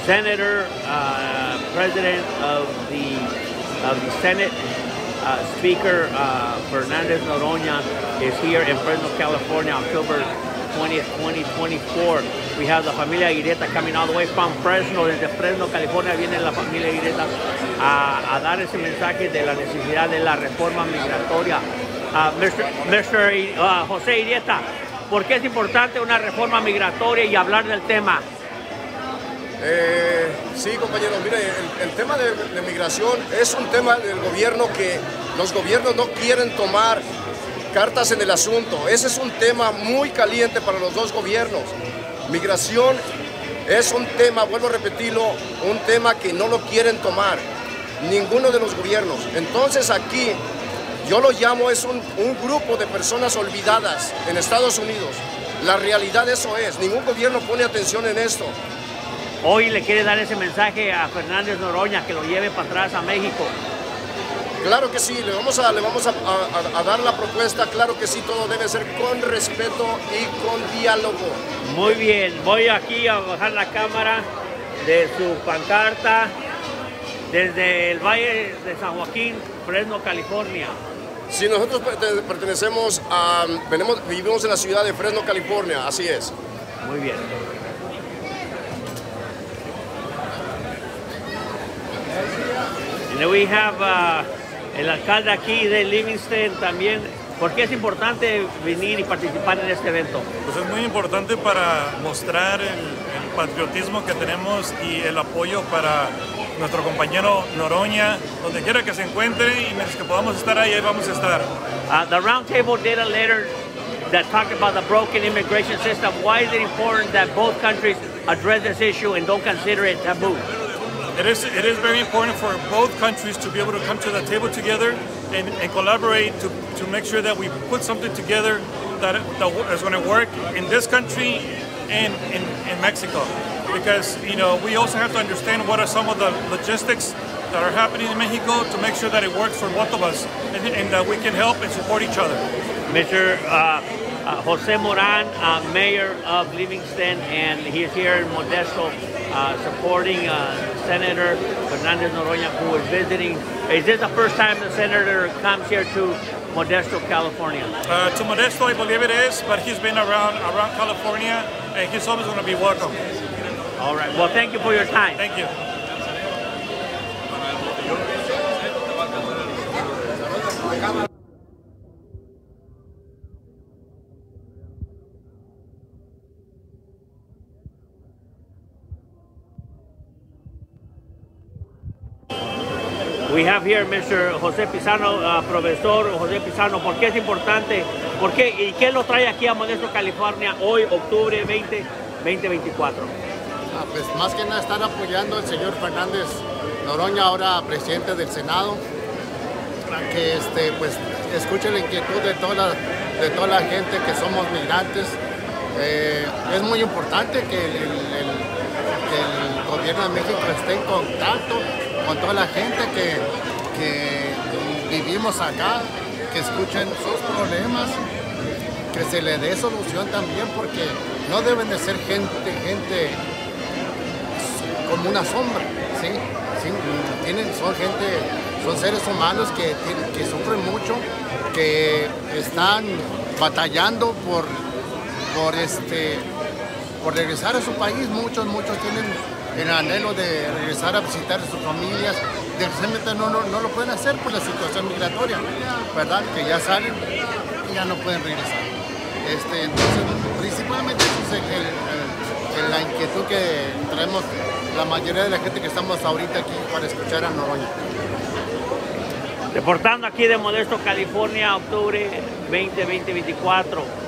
Senator, President of the Senate, Speaker Fernandez Noroña is here in Fresno, California, October 20th, 2024. We have the familia Aguirreta coming all the way from Fresno. Desde Fresno, California, viene la familia Aguirreta a dar ese mensaje de la necesidad de la reforma migratoria. Mr. José Aguirreta, ¿por qué es importante una reforma migratoria y hablar del tema? Sí, compañeros, mire, el tema de migración es un tema del gobierno que los gobiernos no quieren tomar cartas en el asunto. Ese es un tema muy caliente para los dos gobiernos. Migración es un tema, vuelvo a repetirlo, un tema que no lo quieren tomar ninguno de los gobiernos. Entonces aquí, yo lo llamo, es un grupo de personas olvidadas en Estados Unidos. La realidad eso es, ningún gobierno pone atención en esto. Hoy le quiere dar ese mensaje a Fernández Noroña, que lo lleve para atrás a México. Claro que sí, le vamos a dar la propuesta, claro que sí, todo debe ser con respeto y con diálogo. Muy bien, voy aquí a bajar la cámara de su pancarta desde el Valle de San Joaquín, Fresno, California. Sí, nosotros pertenecemos vivimos en la ciudad de Fresno, California, así es. Muy bien. And we have el alcalde aquí de Livingston también. ¿Por qué es importante venir y participar en este evento? Pues es muy importante para mostrar el patriotismo que tenemos y el apoyo para nuestro compañero Noroña, donde quiera que se encuentre, y mientras que podamos estar ahí vamos a estar. The Roundtable did a letter that talked about the broken immigration system. Why is it important that both countries address this issue and don't consider it taboo? It is very important for both countries to be able to come to the table together and collaborate to make sure that we put something together that is going to work in this country and in Mexico. Because, you know, we also have to understand what are some of the logistics that are happening in Mexico to make sure that it works for both of us and that we can help and support each other. Mr. Jose Moran, Mayor of Livingston, and he's here in Modesto supporting Senator Fernandez Noroña, who is visiting. Is this the first time the senator comes here to Modesto, California? To Modesto, I believe it is, but he's been around California, and he's always going to be welcome. All right. Well, thank you for your time. Thank you. We have here Mr. José Pizano, profesor José Pizano. ¿Por qué es importante? ¿Por qué? ¿Y qué lo trae aquí a Modesto, California, hoy, octubre 2024? Pues más que nada estar apoyando al señor Fernández Noroña, ahora presidente del Senado, para que pues escuche la inquietud de toda la gente que somos migrantes. Es muy importante que el gobierno de México esté en contacto con toda la gente que vivimos acá, que escuchen sus problemas, que se le dé solución también, porque no deben de ser gente como una sombra, ¿sí? Son seres humanos que sufren mucho, que están batallando por regresar a su país. Muchos tienen el anhelo de regresar a visitar a sus familias. Desgraciadamente no lo pueden hacer por la situación migratoria, ¿verdad? Que ya salen y ya no pueden regresar. Entonces, principalmente eso es la inquietud que traemos la mayoría de la gente que estamos ahorita aquí para escuchar a Noroña. Reportando aquí de Modesto, California, octubre 2024.